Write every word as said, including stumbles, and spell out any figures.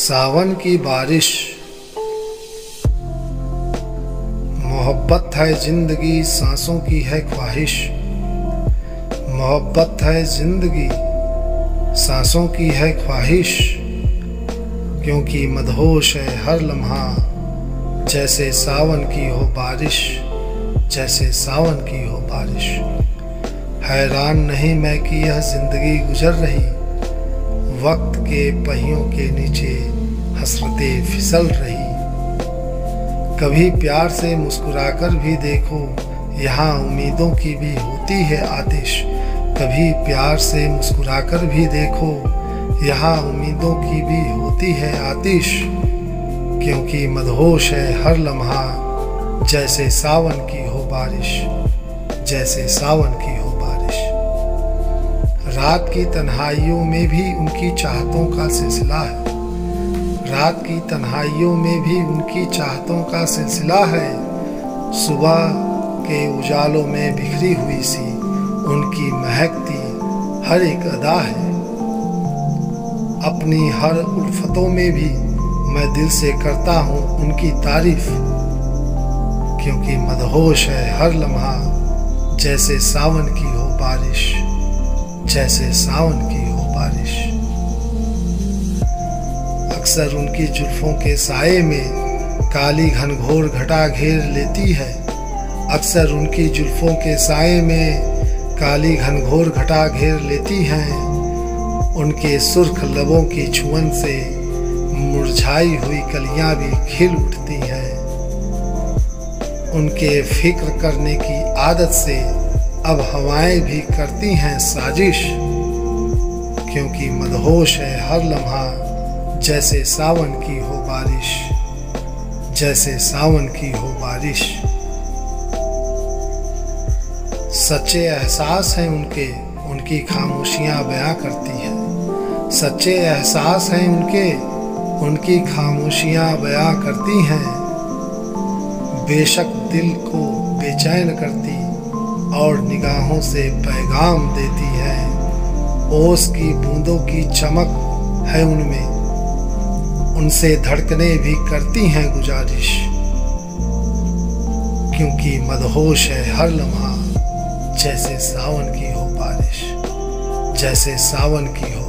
सावन की बारिश। मोहब्बत है जिंदगी, सांसों की है ख्वाहिश। मोहब्बत है जिंदगी, सांसों की है ख्वाहिश। क्योंकि मदहोश है हर लम्हा, जैसे सावन की हो बारिश, जैसे सावन की हो बारिश। हैरान नहीं मैं कि यह जिंदगी गुजर रही, वक्त के पहियों के नीचे हसरतें फिसल रही। कभी प्यार से मुस्कुराकर भी देखो, यहाँ उम्मीदों की भी होती है आतिश। कभी प्यार से मुस्कुराकर भी देखो, यहाँ उम्मीदों की भी होती है आतिश। क्योंकि मदहोश है हर लम्हा, जैसे सावन की हो बारिश, जैसे सावन की हो बारिश। रात की तन्हाइयों में भी उनकी चाहतों का सिलसिला है, रात की तन्हाइयों में भी उनकी चाहतों का सिलसिला है। सुबह के उजालों में बिखरी हुई सी उनकी महकती हर एक अदा है। अपनी हर उल्फतों में भी मैं दिल से करता हूँ उनकी तारीफ। क्योंकि मदहोश है हर लम्हा, जैसे सावन की हो बारिश, जैसे सावन की हो बारिश। अक्सर उनकी जुल्फों के साए में काली घनघोर घटा घेर लेती है। अक्सर उनकी जुल्फों के साए में काली घनघोर घटा घेर लेती हैं। उनके सुर्ख लबों की छुअन से मुरझाई हुई कलियां भी खिल उठती हैं। उनके फिक्र करने की आदत से अब हवाएं भी करती हैं साजिश। क्योंकि मदहोश है हर लम्हा, जैसे सावन की हो बारिश, जैसे सावन की हो बारिश। सच्चे एहसास हैं उनके, उनकी खामोशियां बयां करती हैं। सच्चे एहसास हैं उनके, उनकी खामोशियां बयां करती हैं। बेशक दिल को बेचैन करती और निगाहों से पैगाम देती है। ओस की बूंदों की चमक है उनमें, उनसे धड़कने भी करती हैं गुजारिश। क्योंकि मदहोश है हर लम्हा, जैसे सावन की हो बारिश, जैसे सावन की हो